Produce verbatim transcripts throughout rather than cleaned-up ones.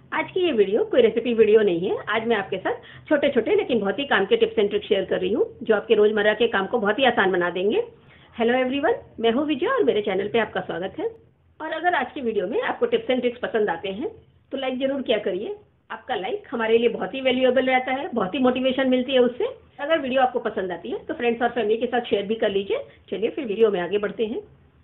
आज की ये वीडियो कोई रेसिपी वीडियो नहीं है। आज मैं आपके साथ छोटे छोटे लेकिन बहुत ही काम के टिप्स एंड ट्रिक्स शेयर कर रही हूँ जो आपके रोजमर्रा के काम को बहुत ही आसान बना देंगे। हेलो एवरीवन, मैं हूँ विजय और मेरे चैनल पे आपका स्वागत है। और अगर आज की वीडियो में आपको टिप्स एंड ट्रिक्स पसंद आते हैं तो लाइक जरूर किया करिए। आपका लाइक हमारे लिए बहुत ही वैल्यूएबल रहता है, बहुत ही मोटिवेशन मिलती है उससे। अगर वीडियो आपको पसंद आती है तो फ्रेंड्स और फैमिली के साथ शेयर भी कर लीजिए। चलिए फिर वीडियो में आगे बढ़ते हैं।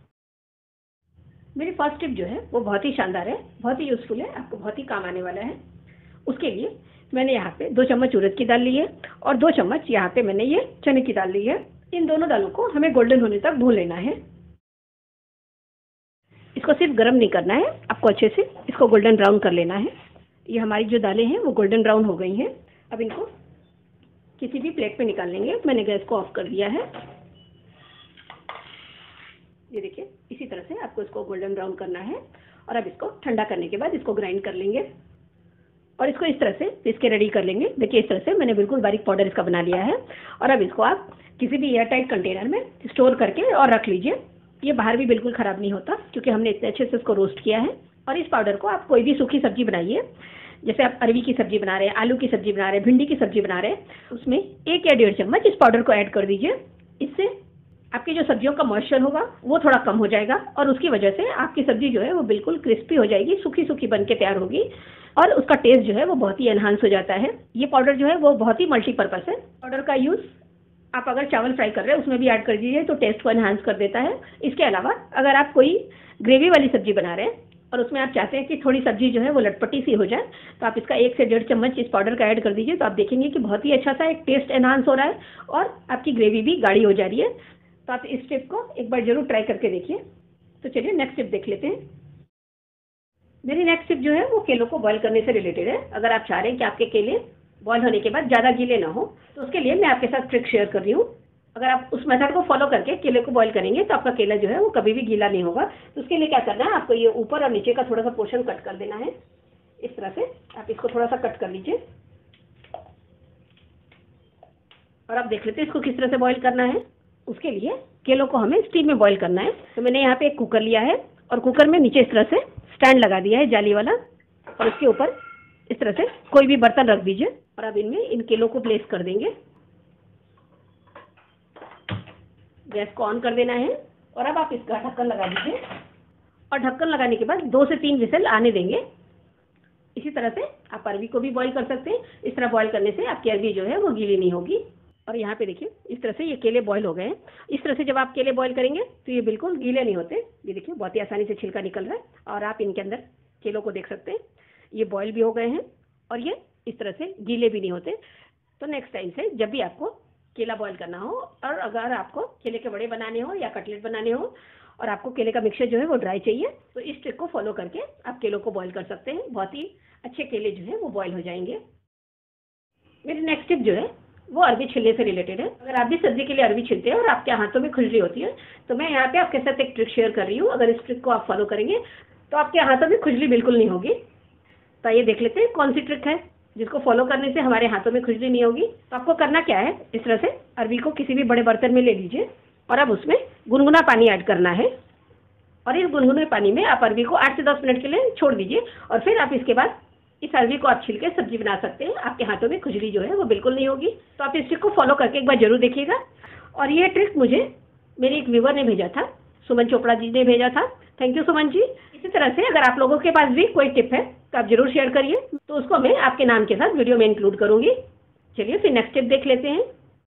मेरी फर्स्ट टिप जो है वो बहुत ही शानदार है, बहुत ही यूजफुल है, आपको बहुत ही काम आने वाला है। उसके लिए मैंने यहाँ पे दो चम्मच उड़द की दाल ली है और दो चम्मच यहाँ पे मैंने ये चने की दाल ली है। इन दोनों दालों को हमें गोल्डन होने तक भून लेना है। इसको सिर्फ गर्म नहीं करना है, आपको अच्छे से इसको गोल्डन ब्राउन कर लेना है। ये हमारी जो दालें हैं वो गोल्डन ब्राउन हो गई हैं। अब इनको किसी भी प्लेट पे निकाल लेंगे। मैंने गैस को ऑफ कर दिया है। ये देखिए, इसी तरह से आपको इसको गोल्डन ब्राउन करना है। और अब इसको ठंडा करने के बाद इसको ग्राइंड कर लेंगे और इसको इस तरह से पीस के रेडी कर लेंगे। देखिए, इस तरह से मैंने बिल्कुल बारीक पाउडर इसका बना लिया है। और अब इसको आप किसी भी एयर टाइट कंटेनर में स्टोर करके और रख लीजिए। ये बाहर भी बिल्कुल ख़राब नहीं होता क्योंकि हमने इतने अच्छे से इसको रोस्ट किया है। और इस पाउडर को आप कोई भी सूखी सब्जी बनाइए, जैसे आप अरवी की सब्जी बना रहे हैं, आलू की सब्जी बना रहे हैं, भिंडी की सब्जी बना रहे हैं, उसमें एक या डेढ़ चम्मच इस पाउडर को ऐड कर दीजिए। इससे आपकी जो सब्जियों का मॉइस्चर होगा वो थोड़ा कम हो जाएगा और उसकी वजह से आपकी सब्जी जो है वो बिल्कुल क्रिस्पी हो जाएगी, सूखी सूखी बन के तैयार होगी और उसका टेस्ट जो है वो बहुत ही एनहांस हो जाता है। ये पाउडर जो है वो बहुत ही मल्टीपर्पज़ है। पाउडर का यूज़ आप अगर चावल फ्राई कर रहे हैं उसमें भी ऐड कर दीजिए तो टेस्ट को एनहांस कर देता है। इसके अलावा अगर आप कोई ग्रेवी वाली सब्जी बना रहे हैं और उसमें आप चाहते हैं कि थोड़ी सब्जी जो है वो लटपटी सी हो जाए तो आप इसका एक से डेढ़ चम्मच इस पाउडर का ऐड कर दीजिए। तो आप देखेंगे कि बहुत ही अच्छा सा एक टेस्ट एनहांस हो रहा है और आपकी ग्रेवी भी गाढ़ी हो जा रही है। तो आप इस टिप को एक बार जरूर ट्राई करके देखिए। तो चलिए नेक्स्ट टिप देख लेते हैं। मेरी नेक्स्ट टिप जो है वो केलों को बॉईल करने से रिलेटेड है। अगर आप चाह रहे हैं कि आपके केले बॉईल होने के बाद ज़्यादा गीले ना हो तो उसके लिए मैं आपके साथ ट्रिक शेयर कर रही हूँ। अगर आप उस मेथड को फॉलो करके केले को बॉईल करेंगे तो आपका केला जो है वो कभी भी गीला नहीं होगा। तो उसके लिए क्या करना है, आपको ये ऊपर और नीचे का थोड़ा सा पोर्शन कट कर देना है। इस तरह से आप इसको थोड़ा सा कट कर लीजिए और आप देख लेते हैं इसको किस तरह से बॉईल करना है। उसके लिए केलों को हमें स्टीम में बॉईल करना है। तो मैंने यहाँ पे एक कुकर लिया है और कुकर में नीचे इस तरह से स्टैंड लगा दिया है जाली वाला और उसके ऊपर इस तरह से कोई भी बर्तन रख दीजिए और अब इनमें इन केलों को प्लेस कर देंगे। गैस को ऑन कर देना है और अब आप इसका ढक्कन लगा दीजिए और ढक्कन लगाने के बाद दो से तीन विसल आने देंगे। इसी तरह से आप अरवी को भी बॉईल कर सकते हैं। इस तरह बॉईल करने से आपकी अरवी जो है वो गीली नहीं होगी। और यहाँ पे देखिए, इस तरह से ये केले बॉईल हो गए हैं। इस तरह से जब आप केले बॉईल करेंगे तो ये बिल्कुल गीले नहीं होते। ये देखिए, बहुत ही आसानी से छिलका निकल रहा है और आप इनके अंदर केलों को देख सकते हैं। ये बॉईल भी हो गए हैं और ये इस तरह से गीले भी नहीं होते। तो नेक्स्ट टाइम से जब भी आपको केला बॉईल करना हो और अगर आपको केले के बड़े बनाने हो या कटलेट बनाने हो और आपको केले का मिक्सचर जो है वो ड्राई चाहिए तो इस ट्रिक को फॉलो करके आप केलों को बॉईल कर सकते हैं। बहुत ही अच्छे केले जो है वो बॉईल हो जाएंगे। मेरी नेक्स्ट टिप जो है वो अरवी छिलने से रिलेटेड है। अगर आप भी सब्जी के लिए अरवी छिलते हैं और आपके हाथों में खुजली होती है तो मैं यहाँ पे आपके साथ एक ट्रिक शेयर कर रही हूँ। अगर इस ट्रिक को आप फॉलो करेंगे तो आपके हाथों में खुजली बिल्कुल नहीं होगी। तो ये देख लेते हैं कौन सी ट्रिक है जिसको फॉलो करने से हमारे हाथों में खुजली नहीं होगी। तो आपको करना क्या है, इस तरह से अरवी को किसी भी बड़े बर्तन में ले लीजिए और अब उसमें गुनगुना पानी ऐड करना है और इस गुनगुने पानी में आप अरवी को आठ से दस मिनट के लिए छोड़ दीजिए और फिर आप इसके बाद इस अरवी को आप छिल के सब्जी बना सकते हैं। आपके हाथों में खुजली जो है वो बिल्कुल नहीं होगी। तो आप इस ट्रिक को फॉलो करके एक बार जरूर देखिएगा। और ये ट्रिक मुझे मेरी एक व्यूवर ने भेजा था, सुमन चोपड़ा जी ने भेजा था। Thank you Suman ji. इसी तरह से अगर आप लोगों के पास भी कोई टिप है तो आप जरूर शेयर करिए, तो उसको मैं आपके नाम के साथ वीडियो में इंक्लूड करूंगी। चलिए फिर नेक्स्ट टिप देख लेते हैं।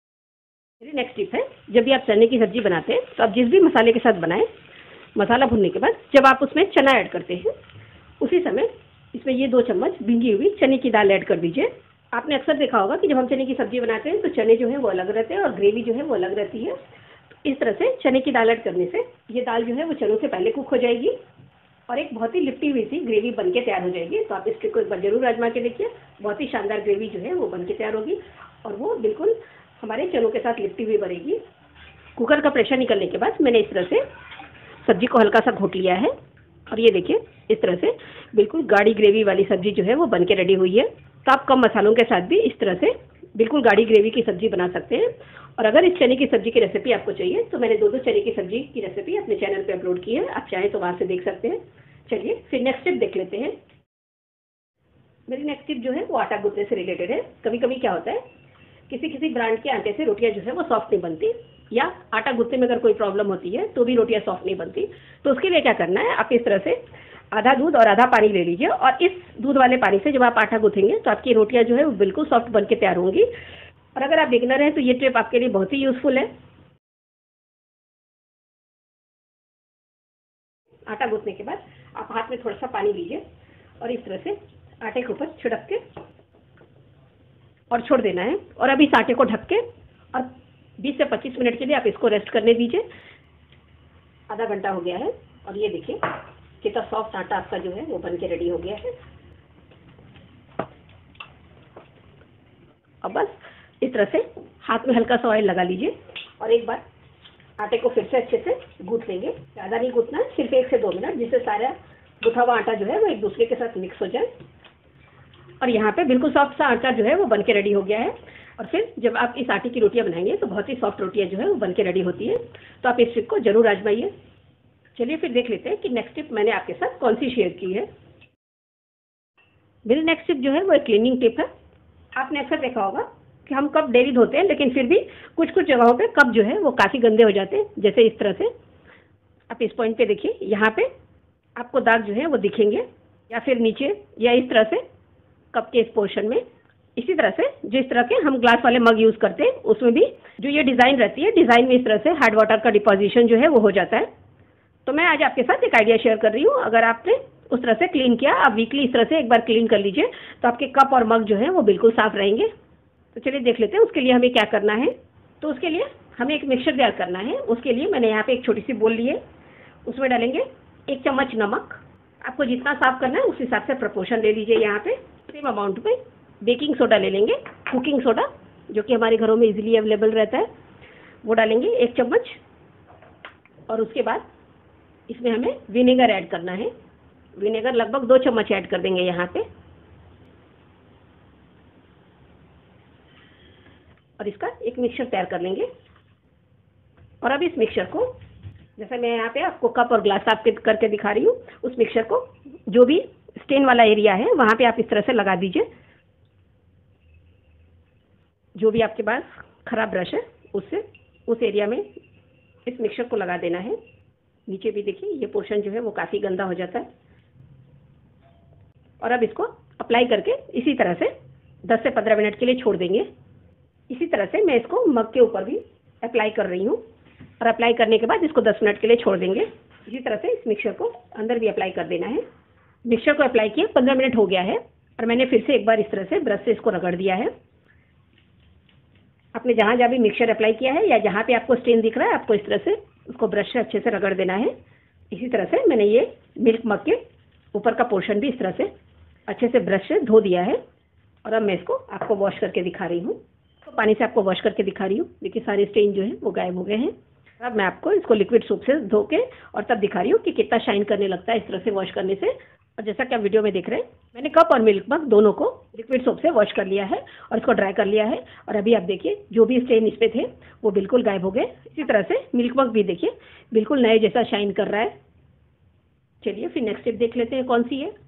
मेरी नेक्स्ट टिप है, जब भी आप चने की सब्जी बनाते हैं तो आप जिस भी मसाले के साथ बनाएं, मसाला भुनने के बाद जब आप उसमें चना ऐड करते हैं उसी समय इसमें ये दो चम्मच भींगी हुई चने की दाल ऐड कर दीजिए। आपने अक्सर देखा होगा कि जब हम चने की सब्जी बनाते हैं तो चने जो है वो अलग रहते हैं और ग्रेवी जो है वो अलग रहती है। तो इस तरह से चने की दाल ऐड करने से ये दाल जो है वो चनों से पहले कुक हो जाएगी और एक बहुत ही लिपटी हुई सी ग्रेवी बन के तैयार हो जाएगी। तो आप इस ट्रिक को एक बार जरूर आजमा के देखिए। बहुत ही शानदार ग्रेवी जो है वो बन के तैयार होगी और वो बिल्कुल हमारे चनों के साथ लिपटी हुई बनेगी। कुकर का प्रेशर निकलने के बाद मैंने इस तरह से सब्जी को हल्का सा घोट लिया है और ये देखिए, इस तरह से बिल्कुल गाढ़ी ग्रेवी वाली सब्जी जो है वो बन के रेडी हुई है। तो आप कम मसालों के साथ भी इस तरह से बिल्कुल गाढ़ी ग्रेवी की सब्जी बना सकते हैं। और अगर इस चने की सब्जी की रेसिपी आपको चाहिए तो मैंने दो दो चने की सब्जी की रेसिपी अपने चैनल पे अपलोड की है, आप चाहें तो वहाँ से देख सकते हैं। चलिए फिर नेक्स्ट स्टेप देख लेते हैं। मेरी नेक्स्ट टिप जो है वो आटा गूंथने से रिलेटेड है। कभी कभी क्या होता है, किसी किसी ब्रांड के आटे से रोटियां जो है वो सॉफ्ट नहीं बनती, या आटा गूंथने में अगर कोई प्रॉब्लम होती है तो भी रोटियां सॉफ्ट नहीं बनती। तो उसके लिए क्या करना है, आप इस तरह से आधा दूध और आधा पानी ले लीजिए, और इस दूध वाले पानी से जब आप आटा गूंथेंगे तो आपकी रोटियां जो है वो बिल्कुल सॉफ्ट बन के तैयार होंगी। और अगर आप बिगिनर हैं तो ये टिप आपके लिए बहुत ही यूजफुल है। आटा गूंथने के बाद आप हाथ में थोड़ा सा पानी लीजिए और इस तरह से आटे के ऊपर छिड़क के और छोड़ देना है। और अभी इस आटे को ढक के और बीस से पच्चीस मिनट के लिए आप इसको रेस्ट करने दीजिए। आधा घंटा हो गया है और ये देखिए कितना सॉफ्ट आटा आपका जो है वो बन के रेडी हो गया है। अब बस इस तरह से हाथ में हल्का सा ऑयल लगा लीजिए और एक बार आटे को फिर से अच्छे से गूंथ लेंगे। ज़्यादा नहीं गूंथना है, सिर्फ एक से दो मिनट, जिससे सारा गूंथा हुआ आटा जो है वो एक दूसरे के साथ मिक्स हो जाए। और यहाँ पे बिल्कुल सॉफ्ट सा आटा जो है वो बन के रेडी हो गया है। और फिर जब आप इस आटे की रोटियां बनाएंगे तो बहुत ही सॉफ्ट रोटियां जो है वो बन के रेडी होती है। तो आप इस ट्रिक को जरूर आजमाइए। चलिए फिर देख लेते हैं कि नेक्स्ट टिप मैंने आपके साथ कौन सी शेयर की है। मेरी नेक्स्ट टिप जो है वो एक क्लीनिंग टिप है। आपने अक्सर देखा होगा कि हम कप डेली धोते हैं, लेकिन फिर भी कुछ कुछ जगहों पे कप जो है वो काफ़ी गंदे हो जाते हैं। जैसे इस तरह से आप इस पॉइंट पे देखिए, यहाँ पे आपको दाग जो है वो दिखेंगे, या फिर नीचे या इस तरह से कप के इस पोर्शन में। इसी तरह से जिस तरह के हम ग्लास वाले मग यूज़ करते हैं उसमें भी जो ये डिज़ाइन रहती है, डिज़ाइन में इस तरह से हार्ड वाटर का डिपोजिशन जो है वो हो जाता है। तो मैं आज आपके साथ एक आइडिया शेयर कर रही हूँ। अगर आपने उस तरह से क्लीन किया, आप वीकली इस तरह से एक बार क्लीन कर लीजिए, तो आपके कप और मग जो है वो बिल्कुल साफ़ रहेंगे। तो चलिए देख लेते हैं उसके लिए हमें क्या करना है। तो उसके लिए हमें एक मिक्सचर तैयार करना है। उसके लिए मैंने यहाँ पे एक छोटी सी बोल ली है, उसमें डालेंगे एक चम्मच नमक। आपको जितना साफ करना है उस हिसाब से प्रपोर्शन ले लीजिए। यहाँ पे सेम अमाउंट में बेकिंग सोडा ले लेंगे, कुकिंग सोडा, जो कि हमारे घरों में इजीली अवेलेबल रहता है, वो डालेंगे एक चम्मच। और उसके बाद इसमें हमें विनेगर ऐड करना है। विनेगर लगभग दो चम्मच ऐड कर देंगे यहाँ पे। और इसका एक मिक्सचर तैयार कर लेंगे। और अब इस मिक्सचर को, जैसे मैं यहाँ पे आपको कप और ग्लास साफ करके दिखा रही हूँ, उस मिक्सचर को जो भी स्टेन वाला एरिया है वहाँ पे आप इस तरह से लगा दीजिए। जो भी आपके पास खराब ब्रश है उससे उस एरिया में इस मिक्सचर को लगा देना है। नीचे भी देखिए ये पोर्शन जो है वो काफ़ी गंदा हो जाता है। और अब इसको अप्लाई करके इसी तरह से दस से पंद्रह मिनट के लिए छोड़ देंगे। इसी तरह से मैं इसको मग के ऊपर भी अप्लाई कर रही हूँ, और अप्लाई करने के बाद इसको दस मिनट के लिए छोड़ देंगे। इसी तरह से इस मिक्सचर को अंदर भी अप्लाई कर देना है। मिक्सचर को अप्लाई किया पंद्रह मिनट हो गया है, और मैंने फिर से एक बार इस तरह से ब्रश से इसको रगड़ दिया है। आपने जहाँ जहाँ भी मिक्सचर अप्लाई किया है या जहाँ पे आपको स्टेन दिख रहा है, आपको इस तरह से उसको ब्रश से अच्छे से रगड़ देना है। इसी तरह से मैंने ये मिल्क मग के ऊपर का पोर्शन भी इस तरह से अच्छे से ब्रश से धो दिया है। और अब मैं इसको आपको वॉश करके दिखा रही हूँ। तो पानी से आपको वॉश करके दिखा रही हूँ। देखिए सारे स्टेन जो है वो गायब हो गए हैं। अब मैं आपको इसको लिक्विड सोप से धो के और तब दिखा रही हूँ कि कितना शाइन करने लगता है इस तरह से वॉश करने से। और जैसा कि आप वीडियो में देख रहे हैं, मैंने कप और मिल्क मग दोनों को लिक्विड सोप से वॉश कर लिया है और इसको ड्राई कर लिया है। और अभी आप देखिए जो भी स्टेन इस पे थे वो बिल्कुल गायब हो गए। इसी तरह से मिल्क मग भी देखिए बिल्कुल नए जैसा शाइन कर रहा है। चलिए फिर नेक्स्ट टिप देख लेते हैं कौन सी है।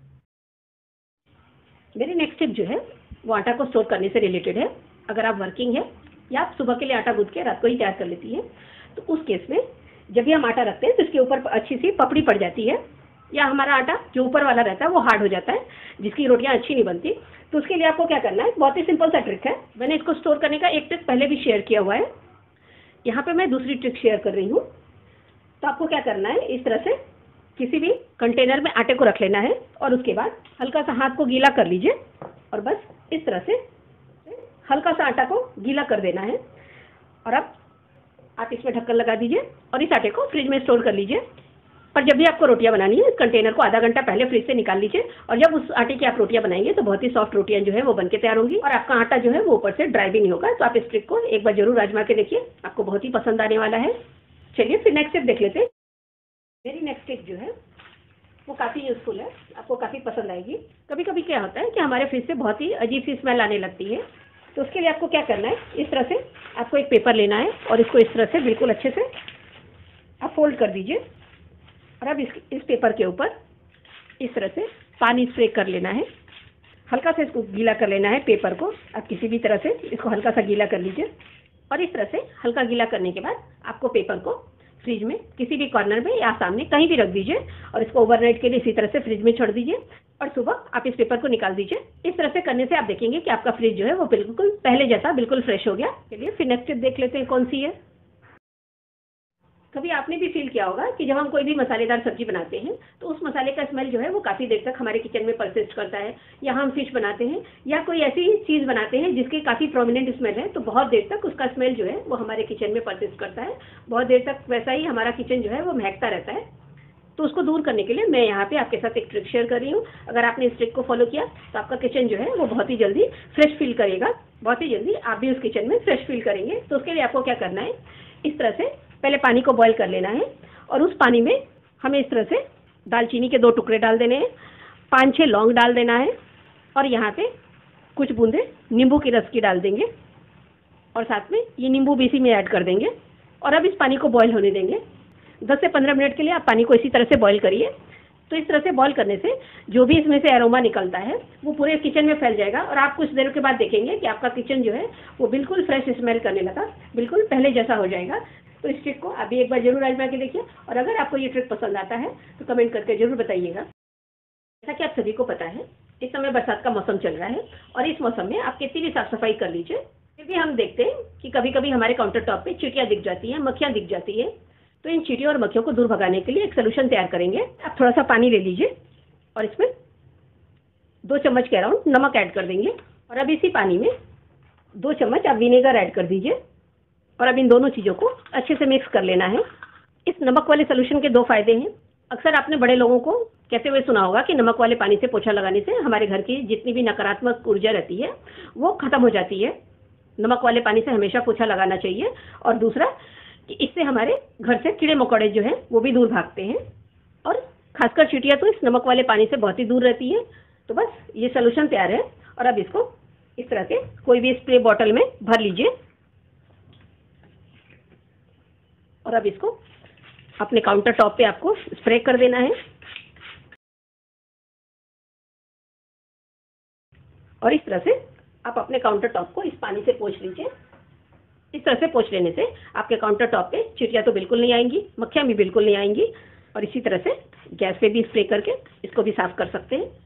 मेरी नेक्स्ट टिप जो है वो आटा को स्टोर करने से रिलेटेड है। अगर आप वर्किंग है या आप सुबह के लिए आटा गूंथ के रात को ही तैयार कर लेती है, तो उस केस में जब भी हम आटा रखते हैं तो इसके ऊपर अच्छी सी पपड़ी पड़ जाती है, या हमारा आटा जो ऊपर वाला रहता है वो हार्ड हो जाता है, जिसकी रोटियां अच्छी नहीं बनती। तो उसके लिए आपको क्या करना है, बहुत ही सिंपल सा ट्रिक है। मैंने इसको स्टोर करने का एक ट्रिक पहले भी शेयर किया हुआ है, यहाँ पे मैं दूसरी ट्रिक शेयर कर रही हूँ। तो आपको क्या करना है, इस तरह से किसी भी कंटेनर में आटे को रख लेना है और उसके बाद हल्का सा हाथ को गीला कर लीजिए और बस इस तरह से हल्का सा आटा को गीला कर देना है। और अब आप इसमें ढक्कन लगा दीजिए और इस आटे को फ्रिज में स्टोर कर लीजिए। पर जब भी आपको रोटियां बनानी है, इस कंटेनर को आधा घंटा पहले फ्रिज से निकाल लीजिए, और जब उस आटे की आप रोटियां बनाएंगे तो बहुत ही सॉफ्ट रोटियां जो है वो बनके तैयार होंगी और आपका आटा जो है वो ऊपर से ड्राई भी नहीं होगा। तो आप इस ट्रिक को एक बार जरूर आजमा के देखिए, आपको बहुत ही पसंद आने वाला है। चलिए फिर नेक्स्ट टिप देख लेते हैं। मेरी नेक्स्ट टिप जो है वो काफ़ी यूज़फुल है, आपको काफ़ी पसंद आएगी। कभी कभी क्या होता है कि हमारे फ्रिज से बहुत ही अजीब सी स्मेल आने लगती है। तो उसके लिए आपको क्या करना है, इस तरह से आपको एक पेपर लेना है और इसको इस तरह से बिल्कुल अच्छे से आप फोल्ड कर दीजिए। और अब इस इस पेपर के ऊपर इस तरह से पानी स्प्रे कर लेना है। हल्का से इसको गीला कर लेना है पेपर को। आप किसी भी तरह से इसको हल्का सा गीला कर लीजिए और इस तरह से हल्का गीला करने के बाद आपको पेपर को फ्रिज में किसी भी कॉर्नर में या सामने कहीं भी रख दीजिए और इसको ओवरनाइट के लिए इसी तरह से फ्रिज में छोड़ दीजिए और सुबह आप इस पेपर को निकाल दीजिए। इस तरह से करने से आप देखेंगे कि आपका फ्रिज जो है वो बिल्कुल पहले जैसा बिल्कुल फ्रेश हो गया। चलिए फिर नेक्स्ट टिप देख लेते हैं कौन सी है। कभी आपने भी फील किया होगा कि जब हम कोई भी मसालेदार सब्जी बनाते हैं तो उस मसाले का स्मेल जो है वो काफ़ी देर तक हमारे किचन में परसिस्ट करता है, या हम फिश बनाते हैं या कोई ऐसी चीज़ बनाते हैं जिसकी काफ़ी प्रोमिनेंट स्मेल है, तो बहुत देर तक उसका स्मेल जो है वो हमारे किचन में परसिस्ट करता है। बहुत देर तक वैसा ही हमारा किचन जो है वो महकता रहता है। तो उसको दूर करने के लिए मैं यहाँ पे आपके साथ एक ट्रिक शेयर कर रही हूँ। अगर आपने इस ट्रिक को फॉलो किया तो आपका किचन जो है वो बहुत ही जल्दी फ्रेश फील करेगा। बहुत ही जल्दी आप भी उस किचन में फ्रेश फील करेंगे। तो उसके लिए आपको क्या करना है, इस तरह से पहले पानी को बॉईल कर लेना है और उस पानी में हमें इस तरह से दालचीनी के दो टुकड़े डाल देने हैं, पाँच छः लौंग डाल देना है और यहाँ पे कुछ बूंदे नींबू की रस की डाल देंगे और साथ में ये नींबू भी इसी में ऐड कर देंगे और अब इस पानी को बॉईल होने देंगे। दस से पंद्रह मिनट के लिए आप पानी को इसी तरह से बॉईल करिए। तो इस तरह से बॉईल करने से जो भी इसमें से एरोमा निकलता है वो पूरे किचन में फैल जाएगा और आप कुछ देर के बाद देखेंगे कि आपका किचन जो है वो बिल्कुल फ्रेश स्मेल करने लगा, बिल्कुल पहले जैसा हो जाएगा। तो इस ट्रिक को अभी एक बार जरूर आजमा के देखिए और अगर आपको ये ट्रिक पसंद आता है तो कमेंट करके जरूर बताइएगा। जैसा कि आप सभी को पता है इस समय बरसात का मौसम चल रहा है और इस मौसम में आप कितनी भी साफ सफाई कर लीजिए फिर भी हम देखते हैं कि कभी कभी हमारे काउंटर टॉप पे चींटियाँ दिख जाती हैं, मक्खियाँ दिख जाती है। तो इन चींटियों और मक्खियों को दूर भगाने के लिए एक सोल्यूशन तैयार करेंगे। आप थोड़ा सा पानी ले लीजिए और इसमें दो चम्मच के अराउंड नमक ऐड कर देंगे और अब इसी पानी में दो चम्मच आप विनेगर ऐड कर दीजिए और अब इन दोनों चीज़ों को अच्छे से मिक्स कर लेना है। इस नमक वाले सोल्यूशन के दो फायदे हैं। अक्सर आपने बड़े लोगों को कहते हुए सुना होगा कि नमक वाले पानी से पोछा लगाने से हमारे घर की जितनी भी नकारात्मक ऊर्जा रहती है वो खत्म हो जाती है। नमक वाले पानी से हमेशा पोछा लगाना चाहिए। और दूसरा कि इससे हमारे घर से कीड़े मकोड़े जो हैं वो भी दूर भागते हैं और खासकर चींटियाँ तो इस नमक वाले पानी से बहुत ही दूर रहती है। तो बस ये सोल्यूशन तैयार है और अब इसको इस तरह से कोई भी स्प्रे बॉटल में भर लीजिए और अब इसको अपने काउंटर टॉप पे आपको स्प्रे कर देना है और इस तरह से आप अपने काउंटर टॉप को इस पानी से पोंछ लीजिए। इस तरह से पोंछ लेने से आपके काउंटर टॉप पे चींटियाँ तो बिल्कुल नहीं आएंगी, मक्खियाँ भी बिल्कुल नहीं आएंगी और इसी तरह से गैस पे भी स्प्रे करके इसको भी साफ कर सकते हैं।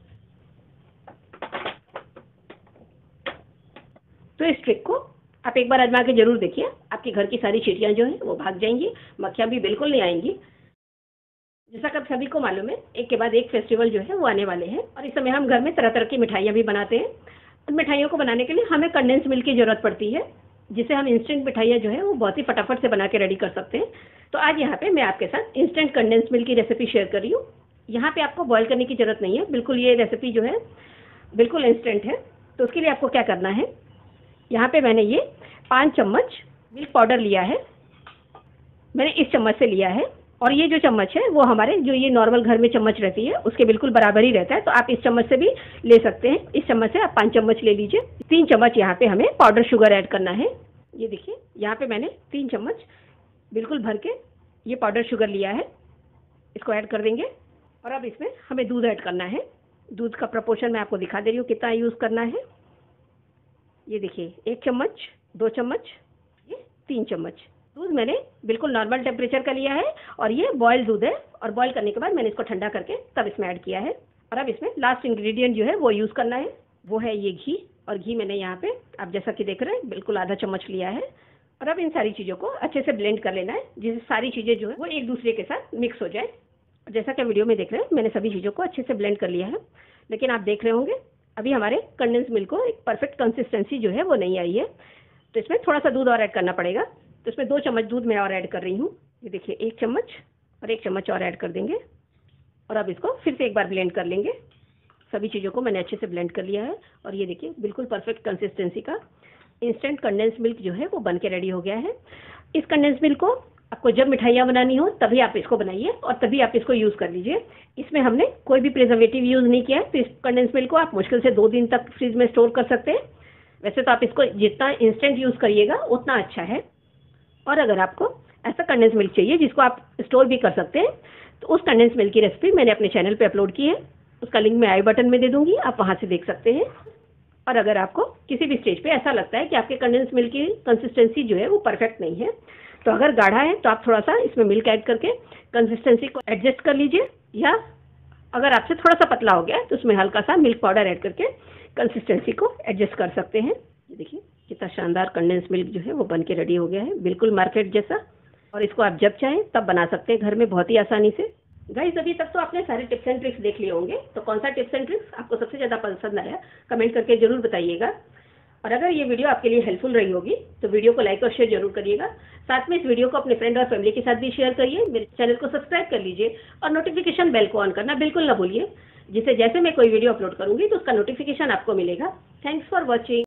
तो इस ट्रिक को आप एक बार आजमा के जरूर देखिए। आपके घर की सारी चींटियाँ जो हैं वो भाग जाएंगी, मक्खियाँ भी बिल्कुल नहीं आएंगी। जैसा कि आप सभी को मालूम है एक के बाद एक फेस्टिवल जो है वो आने वाले हैं और इस समय हम घर में तरह तरह की मिठाइयाँ भी बनाते हैं। उन मिठाइयों को बनाने के लिए हमें कंडेंस मिल्क की ज़रूरत पड़ती है जिससे हम इंस्टेंट मिठाइयाँ जो है वो बहुत ही फटाफट से बना के रेडी कर सकते हैं। तो आज यहाँ पे मैं आपके साथ इंस्टेंट कंडेंस मिल्क की रेसिपी शेयर कर रही हूँ। यहाँ पे आपको बॉईल करने की ज़रूरत नहीं है, बिल्कुल ये रेसिपी जो है बिल्कुल इंस्टेंट है। तो उसके लिए आपको क्या करना है, यहाँ पे मैंने ये पाँच चम्मच मिल्क पाउडर लिया है, मैंने इस चम्मच से लिया है और ये जो चम्मच है वो हमारे जो ये नॉर्मल घर में चम्मच रहती है उसके बिल्कुल बराबर ही रहता है। तो आप इस चम्मच से भी ले सकते हैं। इस चम्मच से आप पाँच चम्मच ले लीजिए। तीन चम्मच यहाँ पे हमें पाउडर शुगर ऐड करना है। ये देखिए यहाँ पे मैंने तीन चम्मच बिल्कुल भर के ये पाउडर शुगर लिया है, इसको ऐड कर देंगे और अब इसमें हमें दूध ऐड करना है। दूध का प्रपोर्शन मैं आपको दिखा दे रही हूँ कितना यूज़ करना है। ये देखिए एक चम्मच, दो चम्मच, ये तीन चम्मच दूध मैंने बिल्कुल नॉर्मल टेम्परेचर का लिया है और ये बॉयल दूध है और बॉयल करने के बाद मैंने इसको ठंडा करके तब इसमें ऐड किया है। और अब इसमें लास्ट इंग्रेडिएंट जो है वो यूज़ करना है, वो है ये घी। और घी मैंने यहाँ पे आप जैसा कि देख रहे हैं बिल्कुल आधा चम्मच लिया है और अब इन सारी चीज़ों को अच्छे से ब्लेंड कर लेना है जिससे सारी चीज़ें जो है वो एक दूसरे के साथ मिक्स हो जाए। जैसा कि वीडियो में देख रहे हैं मैंने सभी चीज़ों को अच्छे से ब्लेंड कर लिया है, लेकिन आप देख रहे होंगे अभी हमारे कंडेंस मिल्क को एक परफेक्ट कंसिस्टेंसी जो है वो नहीं आई है। तो इसमें थोड़ा सा दूध और ऐड करना पड़ेगा। तो इसमें दो चम्मच दूध मैं और ऐड कर रही हूँ। ये देखिए एक चम्मच और एक चम्मच और ऐड कर देंगे और अब इसको फिर से एक बार ब्लेंड कर लेंगे। सभी चीज़ों को मैंने अच्छे से ब्लेंड कर लिया है और ये देखिए बिल्कुल परफेक्ट कंसिस्टेंसी का इंस्टेंट कंडेंस मिल्क जो है वो बन के रेडी हो गया है। इस कंडेंस मिल्क को आपको जब मिठाइयाँ बनानी हो तभी आप इसको बनाइए और तभी आप इसको यूज़ कर लीजिए। इसमें हमने कोई भी प्रिजर्वेटिव यूज़ नहीं किया है। तो इस कंडेंस मिल्क को आप मुश्किल से दो दिन तक फ्रिज में स्टोर कर सकते हैं। वैसे तो आप इसको जितना इंस्टेंट यूज़ करिएगा उतना अच्छा है। और अगर आपको ऐसा कंडेंस मिल्क चाहिए जिसको आप स्टोर भी कर सकते हैं तो उस कंडेंस मिल्क की रेसिपी मैंने अपने चैनल पे अपलोड की है। उसका लिंक मैं आई बटन में दे दूंगी, आप वहाँ से देख सकते हैं। और अगर आपको किसी भी स्टेज पे ऐसा लगता है कि आपके कंडेंस मिल्क की कंसिस्टेंसी जो है वो परफेक्ट नहीं है, तो अगर गाढ़ा है तो आप थोड़ा सा इसमें मिल्क ऐड करके कंसिस्टेंसी को एडजस्ट कर लीजिए, या अगर आपसे थोड़ा सा पतला हो गया है तो उसमें हल्का सा मिल्क पाउडर ऐड करके कंसिस्टेंसी को एडजस्ट कर सकते हैं। ये देखिए कितना शानदार कंडेंस मिल्क जो है वो बन के रेडी हो गया है, बिल्कुल मार्केट जैसा। और इसको आप जब चाहें तब बना सकते हैं घर में बहुत ही आसानी से। गाइस, अभी तक तो आपने सारे टिप्स एंड ट्रिक्स देख लिए होंगे, तो कौन सा टिप्स एंड ट्रिक्स आपको सबसे ज़्यादा पसंद आया कमेंट करके ज़रूर बताइएगा। और अगर ये वीडियो आपके लिए हेल्पफुल रही होगी तो वीडियो को लाइक और शेयर जरूर करिएगा। साथ में इस वीडियो को अपने फ्रेंड और फैमिली के साथ भी शेयर करिए। मेरे चैनल को सब्सक्राइब कर लीजिए और नोटिफिकेशन बेल को ऑन करना बिल्कुल ना भूलिए, जिससे जैसे मैं कोई वीडियो अपलोड करूंगी तो उसका नोटिफिकेशन आपको मिलेगा। Thanks for watching.